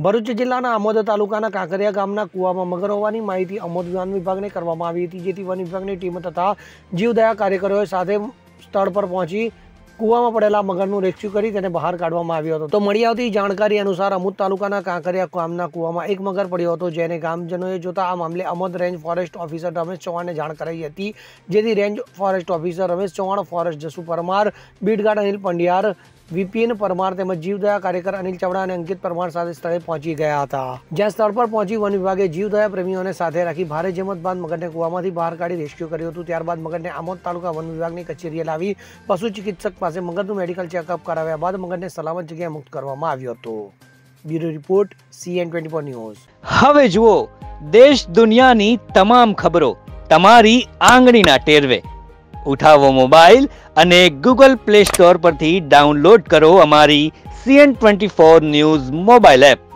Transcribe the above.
ભરૂચ જિલ્લાના આમોદ તાલુકાના કાંકરિયા ગામના કુવામાં મગર હોવાની માહિતી આમોદ વન વિભાગને કરવામાં આવી હતી, જેથી વન વિભાગની ટીમ તથા જીવદયા કાર્યકરોએ સાથે સ્થળ પર પહોંચી કુવામાં પડેલા મગરનું રેસ્ક્યુ કરી તેને બહાર કાઢવામાં આવ્યો હતો। તો મળી આવતી જાણકારી અનુસાર આમોદ તાલુકાના કાંકરિયા ગામના કુવામાં એક મગર પડ્યો હતો, જેને ગામજનોએ જોતા આ મામલે આમોદ રેન્જ ફોરેસ્ટ ઓફિસર રમેશ ચૌહાણને જાણ કરાઈ હતી, જેથી range forest officer Ramesh Chauhan, forest Jasu Parmar, beat guard Anil Pandyar, VPN Parmar તેમજ જીવદયા કાર્યકર અનિલ ચાવડા અને અંકિત પરમાર સાથે સ્થળે પહોંચી ગયા હતા, જ્યાં સ્થળ પર પહોંચી વન વિભાગે જીવદયા પ્રેમીઓને સાથે રાખી ભારે જહેમત બાદ મગરને કુવામાંથી બહાર કાઢી રેસ્ક્યુ કર્યું હતું। ત્યારબાદ મગરને આમોદ તાલુકા વન વિભાગની કચેરીએ લાવી પશુ ચિકિત્સક પાસે મગરનું મેડિકલ ચેકઅપ કરાવ્યા બાદ મગરને સલામત જગ્યાએ મુક્ત કરવામાં આવ્યો હતો। Bureau report CN24 news. હવે જુઓ દેશ દુનિયાની તમામ ખબરો તમારી આંગળીના ટેરવે। ઉઠાવો મોબાઈલ અને ગૂગલ પ્લે સ્ટોર પરથી ડાઉનલોડ કરો અમારી CN24 ન્યૂઝ મોબાઈલ એપ।